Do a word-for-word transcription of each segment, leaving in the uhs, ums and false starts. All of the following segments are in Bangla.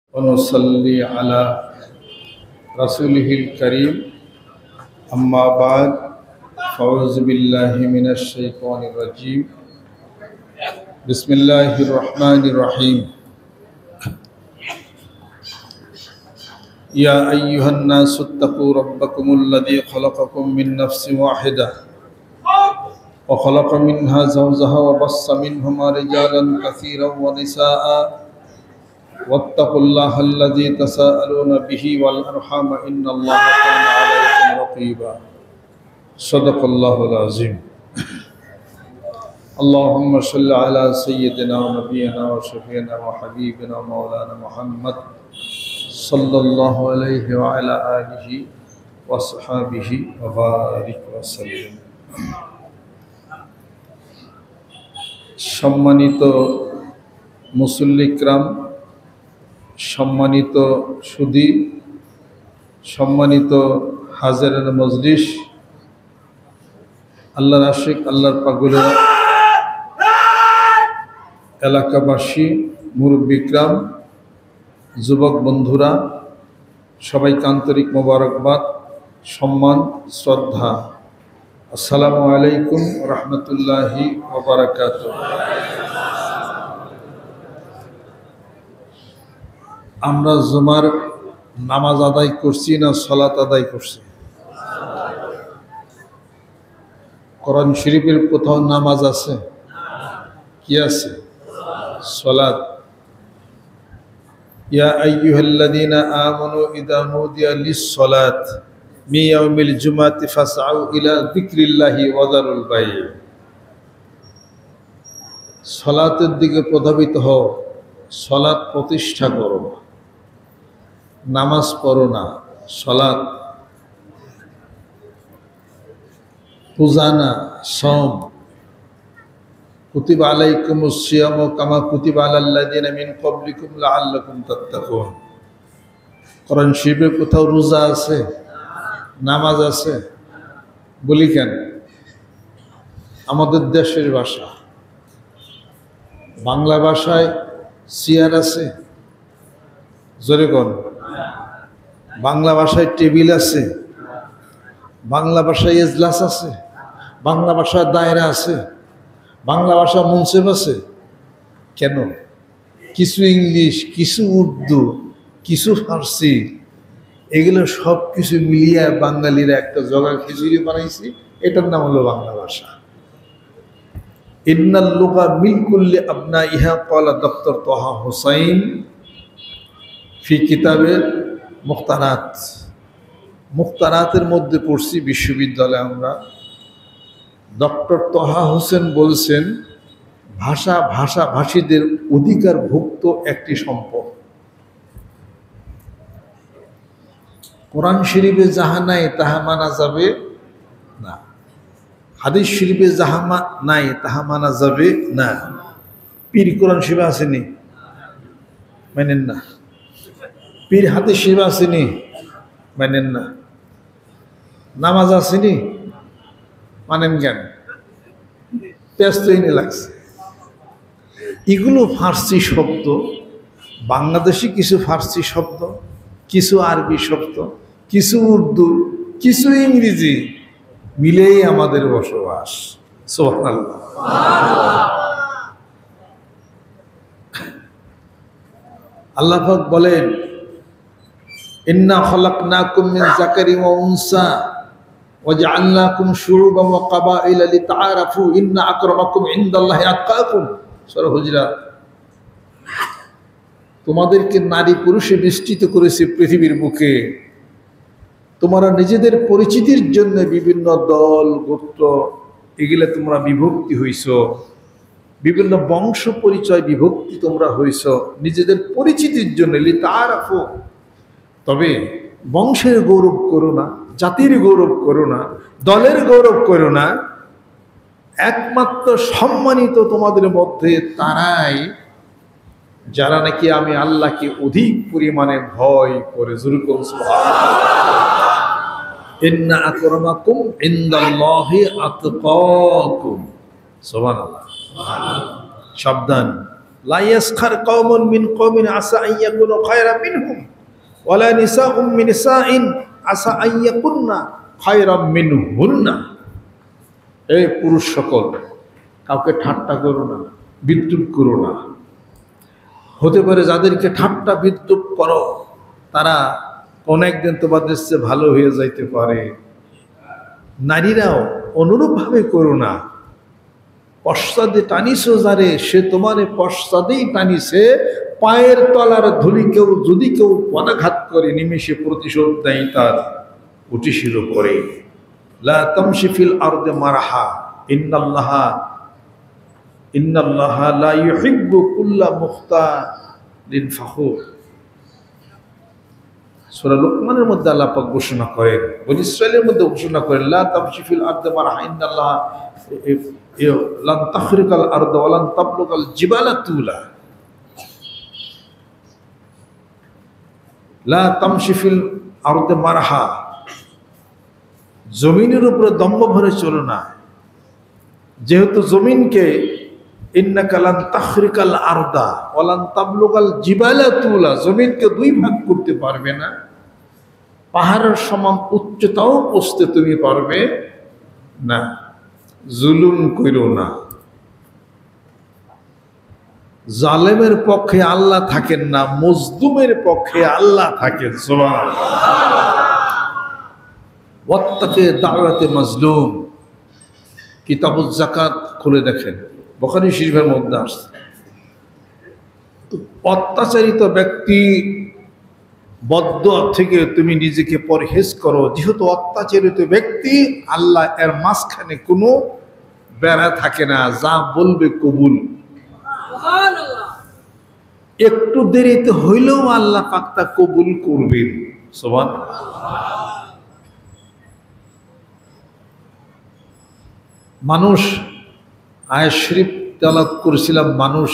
ونصلي على رسوله الكريم أما بعد فأعوذ بالله من الشيطان الرجيم بسم الله الرحمن الرحيم يا أيها الناس اتقوا ربكم الذي خلقكم من نفس واحدة وخلق منها زوجها وبص منهما رجالا كثيرا ونساء واتقوا الله الذي تساءلون به والأرحام إن الله كان عليكم رقيبا صدق الله العظيم اللهم صل على سيدنا ونبينا وشفينا وحبيبنا مولانا محمد صلى الله عليه وعلى آله وصحبه وبارك وسلم সম্মানিত মুসল্লি کرام, সম্মানিত সুধী, সম্মানিত হাজিরান মজলিস, আল্লাহর আশিক, আল্লাহর পাগলেরা, এলাকাবাসী, মুরব্বী کرام, যুবক বন্ধুরা, সবাইকে আন্তরিক মোবারকবাদ, সম্মান, শ্রদ্ধা। আসসালামু আলাইকুম রহমতুল্লাহি ওয়া বারাকাতুহু। আমরা জুমার নামাজ আদায় করছি না সালাত আদায় করছি? কোরআন শরীফের কোথাও নামাজ আছে? কি আছে? সালাত। ইয়া আইয়ুহাল্লাযীনা আমানু ইযা নুদিয়া লিস-সালাত মিন ইয়াউমিল জুমআতি ফাসআউ ইলা যিকরিল্লাহি ওয়া যারুল বাই'। সালাতের দিকে প্রধাবিত হও, সালাত প্রতিষ্ঠা করো, নামাজ পড়ো না, সালাত, পূজা না, সওম। কুতিবা আলাইকুমুস সিয়ামু কামা কুতিবা আলাল লাযিনা মিন ক্বাবলিকুম লাআল্লাকুম তাত্তাকুন। কোরআন শরীফে কোথাও রোজা আছে, নামাজ আছে? বলি কেন? আমাদের দেশের ভাষা, বাংলা ভাষায় চেয়ার আছে, জোরে কোন? বাংলা ভাষায় টেবিল আছে, বাংলা ভাষায় এজলাস আছে, বাংলা ভাষায় দায়রা আছে, বাংলা ভাষা মুনসিব আছে। কেন? কিছু ইংলিশ, কিছু উর্দু, কিছু ফার্সি, এগুলো সব কিছু মিলিয়ে বাঙালিরা একটা জগা খিচুড়ি বানাইছি, এটার নাম হলো বাংলা ভাষা। ইন্নাল লুগা মিন কুল্লি আবনাইহা ক্বালা ডক্টর তাহা হুসাইন ফি কিতাবের মুখতারাত। মুখতারাতের মধ্যে পড়ছি বিশ্ববিদ্যালয়ে আমরা। ডক্টর তাহা হোসেন বলছেন, ভাষা ভাষা ভাষীদের অধিকারভুক্ত একটি সম্পদ। কোরআন শরীফে যাহা নাই তাহা মানা যাবে না, হাদিস শরীফে যাহা নাই তাহা মানা যাবে না। পীর কোরআন শরীফে আসেনি, মানেন না। পীর হাদিস শরীফে আসেনি, মানেন না। নামাজ আসেনি, মানেন কেন? ব্যস্তহীনে লাগছে। এগুলো ফার্সি শব্দ, বাংলাদেশি কিছু ফার্সি শব্দ, কিছু আরবি শব্দ, কিছু উর্দু, কিছু ইংরেজি, মিলেই আমাদের বসবাস। সুবহানাল্লাহ। আল্লাহ পাক বলেন, ইন্না খালাকনাকুম মিন যাকারিন ওয়া উনসা ওয়া জাআলনাকুম শুউবান ওয়া ক্বাবাইলা লিতাআরাফু ইন্না আকরামাকুম ইনদাল্লাহি আতকাকুম। সূরা হুজুরাত। তোমাদেরকে নারী পুরুষে বিস্তৃত করেছে পৃথিবীর বুকে, তোমরা নিজেদের পরিচিতির জন্য বিভিন্ন দল গোত্র এগুলো তোমরা বিভক্তি হইছ, বিভিন্ন বংশ পরিচয় বিভক্তি তোমরা হইছ নিজেদের পরিচিতির জন্য, লিতাআরাফু। তবে বংশের গৌরব করো না, জাতির গৌরব করো না, দলের গৌরব করো না। একমাত্র সম্মানিত তোমাদের মধ্যে তারাই যারা নাকি আমি আল্লাহকে অধিক পরিমাণে ভয় করে। যুরকুম সুবহানাল্লাহ। ইন্না আকরামাকুম ইনদাল্লাহি আতকাকুম। সুবহানাল্লাহ। সাবধান, লা ইয়াসখার কওমুন মিন কওমিন আসা আন ইয়াকুনু খায়রাম মিনহুম ওয়ালা নিসাউম মিন নিসাইন আসা আন ইয়াকুননা খায়রাম মিনহুন্না। এই পুরুষ সকল, কাউকে ঠাট্টা করো না, বিদ্রূপ করো না। হতে পারে যাদেরকে ঠাট্টা বিদ্রূপ করো তারা কোন একদিন তোমাদের চেয়ে ভালো হয়ে যাইতে পারে। নারীরাও অনুরূপভাবে করো না। পশ্চাদে টানিছো যারে, সে তোমারে পশ্চাদেই টানিছে। পায়ের তলার ধুলি কেউ যদি কেউ পদাঘাত করে নিমেষে প্রতিশোধ দেয় তার উটিশির উপরে। লা তামশি ফিল আরদি মারহা ইন্নাল্লাহা ইন্নাল্লাহা লা ইউহিব্বু কুল্লা মুখতালিন ফাখুর। সূরা লুকমানের মধ্যে আল্লাহ পাক ঘোষণা করেন, বনী ইসরাঈলের মধ্যে ঘোষণা করেন, লা তামশি ফিল আরদি মারহা ইন্নাল্লাহা লান তাখরিকাল আরদ ওয়া লান তাবলুগাল জিবালা তুলা। লা তামশি ফিল আরদি মারহা, জমিনের উপরে দম্ভ ভরে চলো না। যেহেতু জমিনকে ইন্নাকা লান তাখরিকাল আরদা ওয়া লান তাবলুগাল জিবালা তুলা, জমিনকে দুই ভাগ করতে পারবে না, পাহাড়ের সমান উচ্চতাও পৌঁছতে তুমি পারবে না। জুলুম করো না। জালেমের পক্ষে আল্লাহ থাকেন না, মজলুমের পক্ষে আল্লাহ থাকেন। সুবহানাল্লাহ। ওয়াত্তাকি দাওয়াতে মাজলুম, কিতাবুজ যাকাত খুলে দেখেন, বুখারী শরীফের মধ্যে আসছে। অত্যাচারিত ব্যক্তি বদদুয়া থেকে তুমি নিজেকে পরহেজ করো। যেহেতু অত্যাচারিত ব্যক্তি, আল্লাহ এর মাঝখানে কোনো বেড়া থাকে না, যা বলবে কবুল। একটু দেরিতে হইলেও আল্লাহ পাক তা কবুল করবেন। সুবহানাল্লাহ। মানুষ, আয়াত শরীফ তেলাওয়াত করেছিলাম, মানুষ,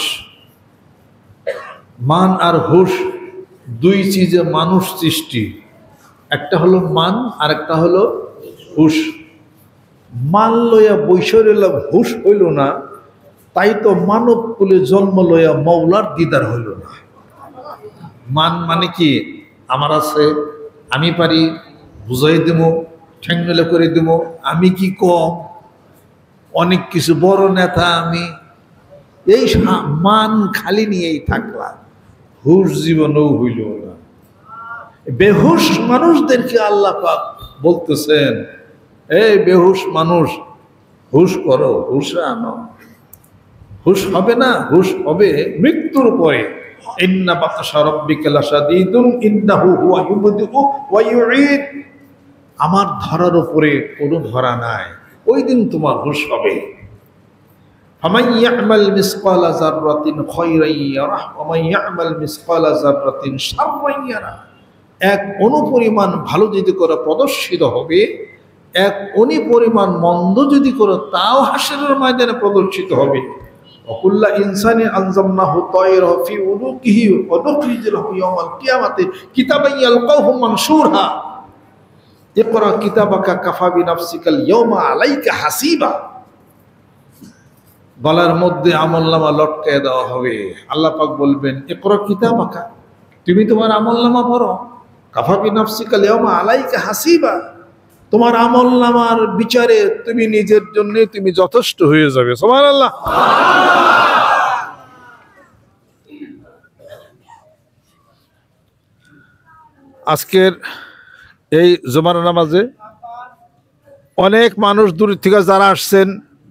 মান আর হুশ দুই চিজে মানুষ সৃষ্টি। একটা হলো মান আর একটা হলো হুশ। মান লইয়া বৈশর এলাম, হুশ হইল না, তাই তো মানব কুলে জন্ম লইয়া মৌলার দিদার হইল না। মান মানে কি? আমার আছে, আমি পারি, বুঝাই দেব, ঠ্যাংলে করে দেব, আমি কি কম, অনেক কিছু, বড় নেতা আমি, এই মান খালি নিয়েই থাকলাম, হুশ জীবনও হইল না। বেহুশ মানুষদেরকে আল্লাহ পাক বলতেছেন, এই বেহুশ মানুষ, হুশ করো, হুশ আনো। হুশ হবে না, হুশ হবে মৃত্যুর পরে। ইন্না বাতশা রাব্বিকা লাশাদীদুন ইন্নাহু হুয়া ইউবদিউ ওয়া ইউঈদ। আমার ধরার উপরে কোনো ধরা নাই, ওই দিন তোমার হুশ হবে। ফামান ইয়ামাল মিসকালা যাররাতিন খায়রান ইয়ারাহ ওয়া মান ইয়ামাল মিসকালা যাররাতিন শাররান ইয়ারাহ। এক অণু পরিমাণ ভালো যদি করে প্রদর্শিত হবে, এক অণু পরিমাণ মন্দ যদি করে তাও হাসরের ময়দানে প্রদর্শিত হবে। ওয়াকুল্লা ইনসানি আনজামনাহু তায়রাহু ফি উনুকিহি ওয়া নুখরিজু লাহু ইয়াওমাল কিয়ামাতি কিতাবান ইয়ালকাহু মানশুরা। ইকরা কিতাবাকা কাফা বিনাফসিকাল ইয়াওমা আলাইকা হাসিবা। গলার মধ্যে আমলনামা লটকায় দেওয়া হবে। আল্লাহ পাক বলবেন, ইকরা কিতাবাকা, তুমি তোমার আমলনামা পড়ো, কাফা বিনাফসিকাল ইয়াওমা আলাইকা হাসিবা, তোমার আমলনামার বিচারে তুমি নিজের জন্য তুমি যথেষ্ট হয়ে যাবে। সুবহানাল্লাহ। আজকের এই জুমার নামাজে অনেক মানুষ দূর থেকে যারা আসছেন,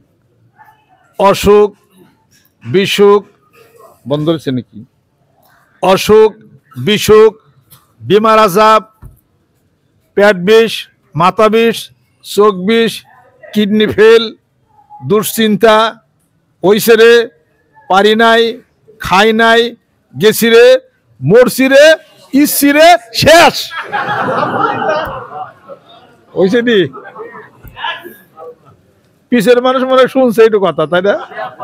অসুখ বিসুখ, বন্ধ হয়েছে নাকি, অসুখ বিসুখ, বিমার আজাব, পেট বিষ, মাথা বিষ, চোখ বিষ, কিডনি ফেল, দুশ্চিন্তা, ওইসে রে, পারি নাই, খাই নাই, গেছি রে, মরছি রে, ইসছি রে, শেষ ওইসে নি। পিছের মানুষ মনে শুনছে একটু কথা, তাই না?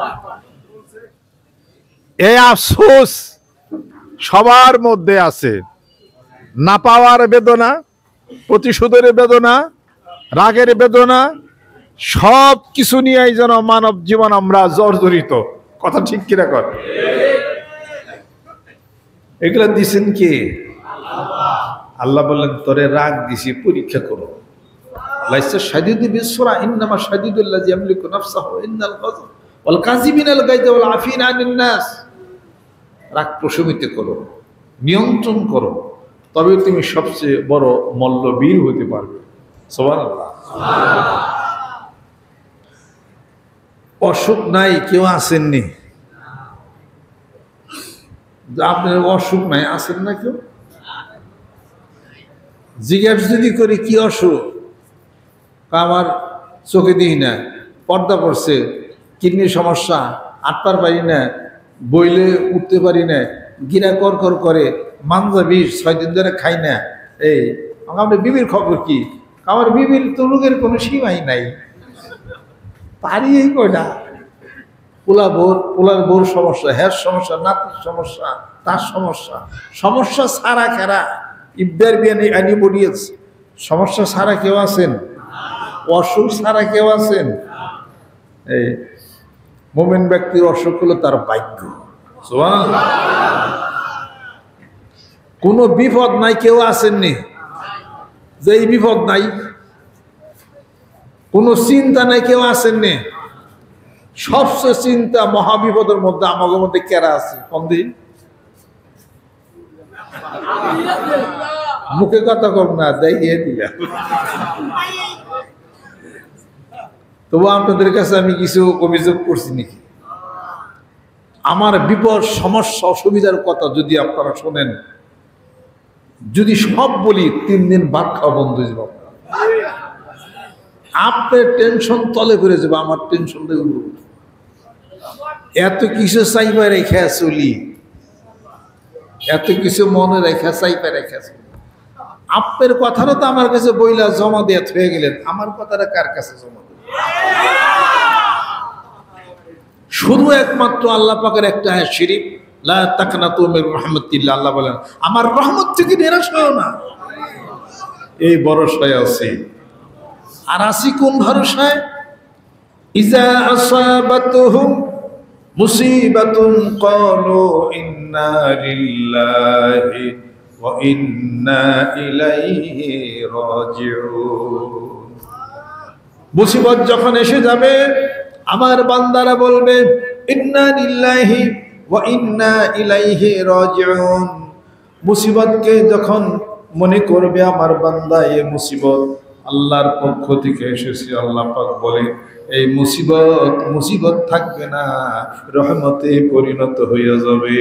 এই আফসোস সবার মধ্যে আছে। না পাওয়ার বেদনা, প্রতিশোধের বেদনা, রাগের বেদনা, সব কিছু নিয়েই যেন মানব জীবন আমরা জর্জরিত। কথা ঠিক কিনা কর? এগুলা দিছেন কে? আল্লাহ বললেন তোরে রাগ দিছি, পরীক্ষা করো। লাইসা শাদীদু বিসরা ইন্নামা শাদীদুল্লাযী ইয়ামলিকু নাফসাহু ইন্নাল গাযব ওয়াল কাযিবিনাল গায়যা ওয়াল আফিনা আনিন নাস। রাগ প্রশমিত করো, নিয়ন্ত্রণ করো, তবে তুমি সবচেয়ে বড় মল্লবীর হতে পারবে। সুবহানাল্লাহ। অসুখ নাই কেউ আসেননি? আপনার অসুখ নাই, আসেন না কেউ? জিজ্ঞাসা যদি করি কি অসুখ, আমার চোখে দিই না, পর্দা পড়ছে, কিডনির সমস্যা, আটপার পারি না, বইলে উঠতে পারি না, গিরা কর কর করে, মানজা বিষ ছয় দিন ধরে খাই না। এই আমার বিবির খবর কি? আমার বিবির তো রোগের কোনো সীমাই নাই, পারি এই কয়টা। পোলা বোর পোলার বোর সমস্যা, হ্যার সমস্যা, নাতির সমস্যা, তার সমস্যা, সমস্যা ছাড়া খেরা ইবদার বিয়ানি অ্যানিমোডিয়াস, সমস্যা ছাড়া কেউ আছেন? অসুখ ছাড়া কেউ আছেন? এই মুমিন ব্যক্তির অসুখ হলো তার ভাগ্য। সুবহানাল্লাহ। কোনো বিপদ নাই কেউ আসেননি? যে এই বিপদ নাই, কোনো চিন্তা নাই কেউ আসেননি? সবচেয়ে চিন্তা মহাবিপদের মধ্যে আমাদের মধ্যে কেরা আছে? কোন দিন মুখে কথা কম না, দেখিয়ে দিলাম। তবু আপনাদের কাছে আমি কিছু অভিযোগ করছি নাকি? আমার বিপদ, সমস্যা, অসুবিধার কথা যদি আপনারা শোনেন, যদি সব বলি তিন দিন ভাত খাওয়া বন্ধ হয়ে যাবে। আপনার টেনশন তলে করে যাবে, আমার টেনশন এত কিছু চাইবা রেখা চলি, এত কিছু মনে রেখা চাইবা রেখা চলি। আপনার কথাটা তো আমার কাছে বইলা জমা দিয়ে হয়ে গেলেন, আমার কথাটা কার কাছে জমা দেব? শুধু একমাত্র আল্লাহ পাকের একটা আয়াত শরীফ, লা তাকনাতু মির রাহমাতিল্লাহ। আল্লাহ বলেন আমার রহমত থেকে নিরাশ হয়ো না, এই ভরসায় আছি। আর আছি কোন ভরসায়? ইজা আসাবাতুহুম মুসিবাতুন ক্বালু ইন্না লিল্লাহি ওয়া ইন্না ইলাইহি রাজিউন। মুসিবত যখন এসে যাবে, আমার বান্দারা বলবে ইন্না লিল্লাহি ওয়া ইন্না ইলাইহি রাজিউন। মুসিবতকে যখন মনে করবে আমার বান্দা এই মুসিবত আল্লাহর পক্ষ থেকে এসেছে, আল্লাহ পাক বলে এই মুসিবত মুসিবত থাকবে না, রহমতে পরিণত হয়ে যাবে।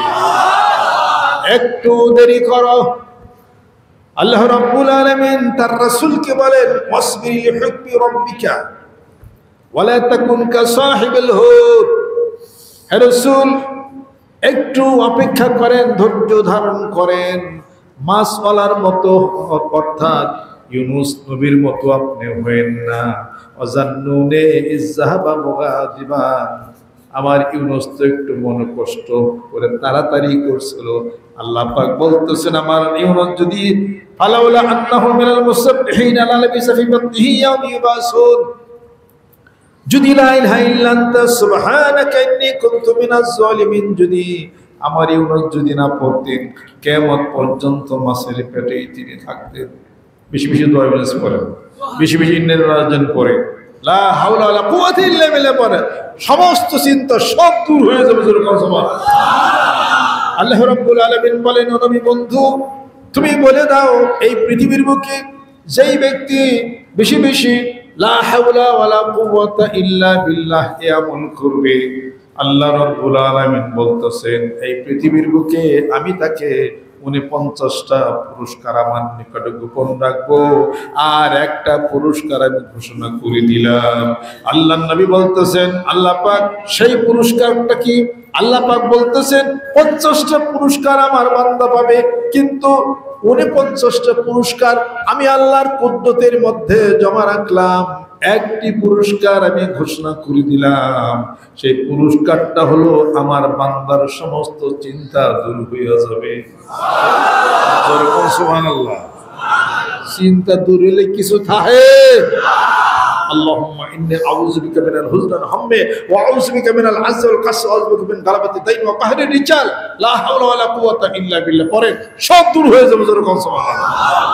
একটু দেরি করো। আল্লাহ রাব্বুল আলামিন তার রাসূলকে বলেন ওয়াসবির লিহুকমি রাব্বিকা ওয়ালা তাকুন কাসাহিবিল হুদ। হে রাসূল, একটু অপেক্ষা করেন, ধৈর্য ধারণ করেন, মাছওয়ালার মতো, অর্থাৎ ইউনুস নবীর মতো আপনি হয়েন না। অজান্নুনে ইযহাবা মুগাদিবান। আমার ইউনুস তো একটু মনে কষ্ট করে তাড়াতাড়ি করছিল। আল্লাহ পাক বলতেছেন আমার ইউনুস যদি ফালাউলা আন্নাহু মিনাল মুসাব্বিহিনা লালাবিসা ফি বাতনিহি ইয়াওম ইউবাসুন, যদি লা ইলাহা ইল্লা আনতা সুবহানাকা ইন্নী কুনতু মিনাজ জালিমিন, যদি আমার ইউনুস যদি না পড়তেন কিয়ামত পর্যন্ত মাছের পেটেই তিনি থাকতেন। বেশি বেশি দোয়া ইবলিস পড়ে, বেশি বেশি ইন্নাল রাজন পড়ে, লা হাওলা ওয়ালা কুওয়াতা ইল্লা বিল্লাহ পড়ে, সমস্ত চিন্তা সব দূর হয়ে যাবে। সুবহানাল্লাহ। আল্লাহ রাব্বুল আলামিন বলেন ও নবী বন্ধু, তুমি বলে দাও এই পৃথিবীর বুকে যেই ব্যক্তি বেশি বেশি লা হাওলা ওয়ালা কুওয়াতা ইল্লা বিল্লাহ আমল করবে, আল্লাহ রাব্বুল আলামিন বলতেছেন এই পৃথিবীর বুকে আমি তাকে উনপঞ্চাশটা পুরস্কার আমার নিকটে গোপন রাখবো, আর একটা পুরস্কার আমি ঘোষণা করে দিলাম। আল্লাহ নবী বলতেছেন আল্লাহ পাক সেই পুরস্কারটা কি? আল্লাহ পাক বলতেছেন পঞ্চাশটা পুরস্কার আমার বান্দা পাবে, কিন্তু উনপঞ্চাশটা পুরস্কার আমি আল্লাহর কুদরতের মধ্যে জমা রাখলাম। একটি পুরস্কার আমি ঘোষণা করে দিলাম, সেই পুরস্কারটা হলো আমার বান্দার সমস্ত চিন্তা দূর হয়ে যাবে। সুবহানাল্লাহ। চিন্তা দূর হলে কিছু থাকে? আল্লাহুম্মা ইন্নী আউযু বিকা মিনাল হুজনিল হাম্মি ওয়া আউযু বিকা মিনাল আজজি ওয়াল কাসরি ওয়া আউযু বিকা মিন গালাবাতিদ দাইন ওয়া কাহরির রিজাল লা হাওলা ওয়ালা কুওয়াতা ইল্লা বিল্লাহ। পরে সব দূর হয়ে যাবে যেরকম সুবহানাল্লাহ।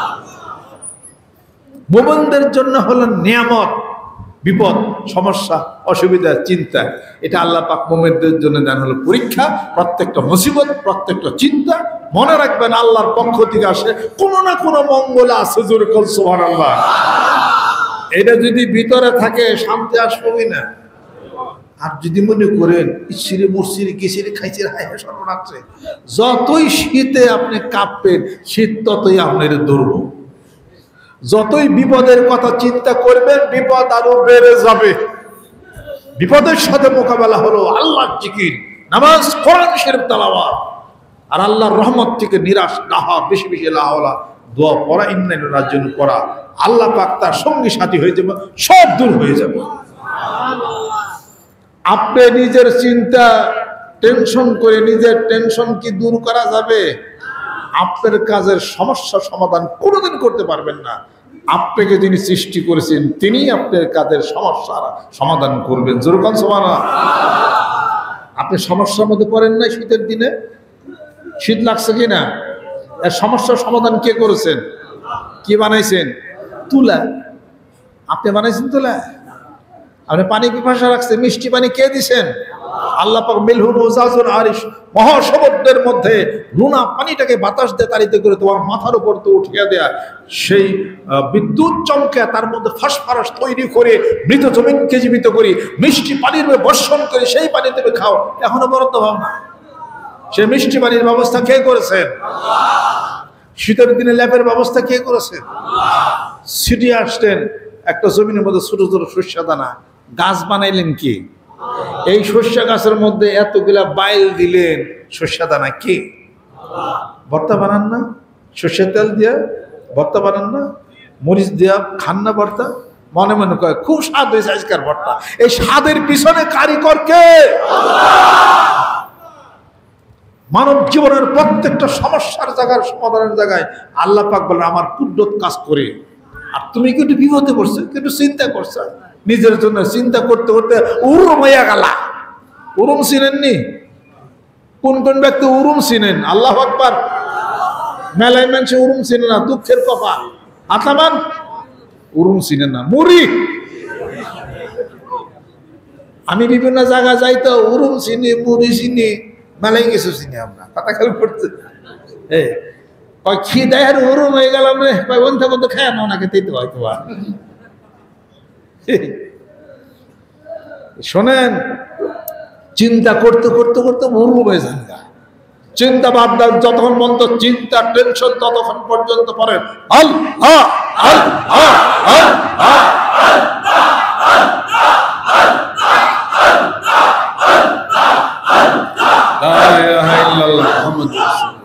মুমিনদের জন্য হলো নিয়ামত, বিপদ, সমস্যা, অসুবিধা, চিন্তা, এটা আল্লাহ পাক মুমিনদের জন্য দেন হলো পরীক্ষা। প্রত্যেকটা মুসিবত, প্রত্যেকটা চিন্তা মনে রাখবেন আল্লাহর পক্ষ থেকে আসে, কোনো না কোনো মঙ্গল আছে, জোরে বল সুবহানাল্লাহ। এটা যদি ভিতরে থাকে শান্তি আসবে না। আর যদি মনে করেন ইসিরে মুরসিরে গেছিরে খাইছিরে হায় হায় সর্বনাশে, যতই শীতে আপনি কাঁপবেন শীত ততই আপনার ধরবো। যতই বিপদের কথা চিন্তা করবেন বিপদ আরো বেড়ে যাবে। বিপদের সাথে মোকাবেলা হলো আল্লাহর জিকির, নামাজ, কোরআন শরীফ তেলাওয়াত, আর আল্লাহর রহমত থেকে নিরাশ না হওয়া, বেশি বেশি লা হাওলা দোয়া পড়া, ইন্নার জন্য পড়া। আল্লাহ পাক তার সঙ্গী সাথী হয়ে যাবে, সব দূর হয়ে যাবে। আপনি নিজের চিন্তা টেনশন করে নিজের টেনশন কি দূর করা যাবে? আপনার কাজের সমস্যা সমাধান কোনোদিন করতে পারবেন না। আপনাকে যিনি সৃষ্টি করেছেন তিনি আপনার কাজের সমস্যার সমাধান করবেন। যেরকম সুবহানাল্লাহ। আপনি সমস্যার মধ্যে পড়েন না শীতের দিনে? শীত লাগছে কিনা? এর সমস্যার সমাধান কে করেছেন? কি বানাইছেন? তুলা। আপনি বানাইছেন তুলা? আপনি পানি পিপাসা রাখছে, মিষ্টি পানি কে দিছেন? আল্লাহ পাক মিলহুন উজাজুন আরিশ, মহাসমুদ্রের মধ্যে লুনা পানিটাকে বাতাস দিয়ে তাড়িত করে তোমার মাথার উপর তো উঠিয়ে দেয়া, সেই বিদ্যুৎ চমকে তার মধ্যে ফসফরাস তৈরি করে মৃত জমিনকে জীবিত করি, মিষ্টি পানির বর্ষণ করে সেই পানি তুমি খাও, এখনো বরাদ্দ হও না। সেই মিষ্টি পানির ব্যবস্থা কে করেছেন? শীতের দিনে ল্যাপের ব্যবস্থা কে করেছেন? ছিটিয়ে আসতেন একটা জমিনের মধ্যে ছোট ছোট শস্য দানা, গাছ বানাইলেন কি? এই শস্য গাছের মধ্যে এতগুলা বাইল দিলেন, শস্য দানা কে? ভর্তা বানান না? সর্ষের তেল দিয়া ভর্তা বানান না? মরিচ দিয়া খান না ভর্তা? মনে মনে কয় খুব স্বাদ হয়েছে আজকের ভর্তা। এই স্বাদের পিছনে কারিগর কে? মানব জীবনের প্রত্যেকটা সমস্যার জায়গার সমাধানের জায়গায় আল্লাহ পাক বলেন আমার কুদরত কাজ করে। আর তুমি কি একটু বিপদে পড়ছো, একটু চিন্তা করছো, নিজের জন্য চিন্তা করতে করতে উরুম হইয়া গেলা। উরুম চিনেননি? কোন কোন ব্যক্তি উরুম চিনেন? আল্লাহু আকবার। মেলায় মানুষে উরুম চিনে না, দুঃখের কপাল। আতামান উরুম চিনেন না, মুড়ি। আমি বিভিন্ন জায়গায় যাই তো উরুম চিনি, মুড়ি চিনি, মেলায় কিছু চিনি আমরা। কথা খেয়াল করছে খিদায় আর উরুম হয়ে গেলাম রে, বন্ধ বন্ধু খায় না ওনাকে দিতে হয়তো। শোনেন, চিন্তা করতে করতে করতে উরুম হয়ে যান। চিন্তা ভাবনা যতক্ষণ পর্যন্ত চিন্তা টেনশন ততক্ষণ পর্যন্ত পড়েন আল্লাহ আল্লাহ আল্লাহ।